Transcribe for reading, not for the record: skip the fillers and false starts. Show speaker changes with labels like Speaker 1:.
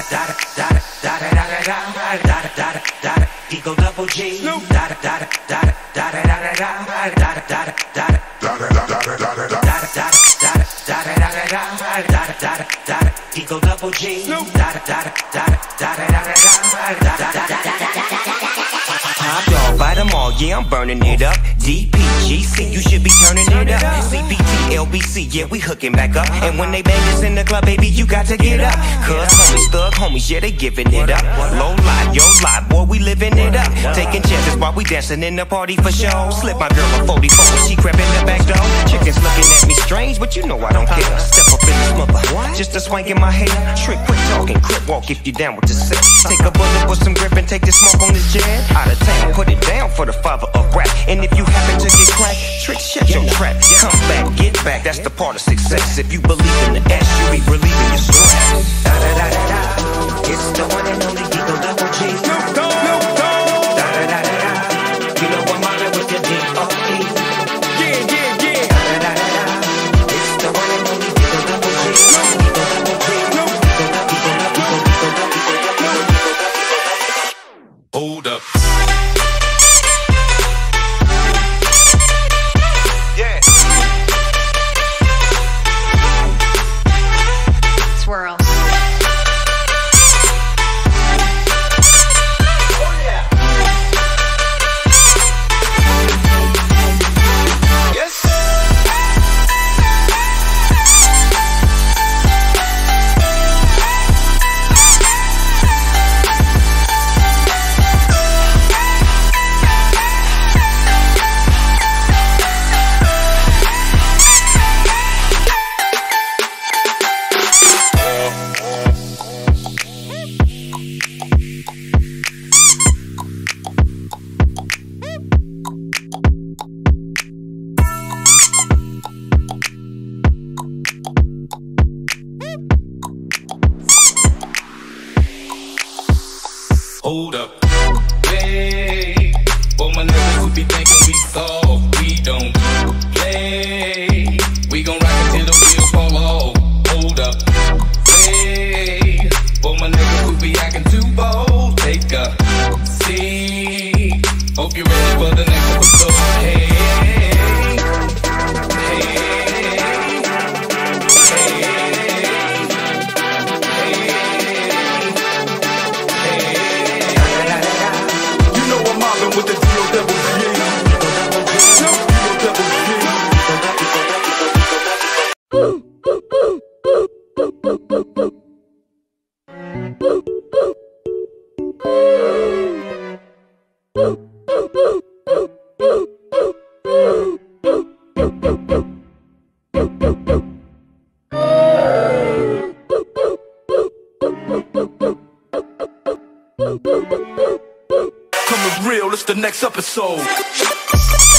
Speaker 1: Eagle Double G. Eagle Double G. Top dog, by them all, yeah, I'm burning it up. DPGC, you should be turning it up. CPT, LBC, yeah, we hooking back up. And when they bang us in the club, baby, you got to get up. Cuz homies, thug homies, yeah, they giving it up. Low lie, yo lie, boy, we living it up. Taking chances while we dancing in the party for show. Slip my girl a 44 when she crept in the back door. Chickens looking at me strange, but you know I don't care. Step up in this mother, just a swank in my hair. Trick, quit talking, crip walk if you down with the set. Take a bullet with some grip and take the smoke on this jet. Out of town, put it down for the father of rap. And if you happen to get cracked, trick, shut your trap. Come back, get back, that's the part of success. If you believe in the S, you be relieving your stress. Da da da da da, it's the one and only Eagle Double G. Da da da da da, you know I'm mobbing with the D.O.E. Yeah, yeah, yeah. Da da da da da, it's the one and only Eagle Double G. Eagle Double G.
Speaker 2: Hold up.
Speaker 3: Swirl.
Speaker 2: Hold up. Hey, for my niggas who be thinking we soft, we don't play. We gon' rock until the wheels fall off. Hold up. Hey, for my niggas who be acting too bold, take a seat. Hope you're ready for the next episode. Hey, with the D.O. Double G. Coming real, it's the next episode.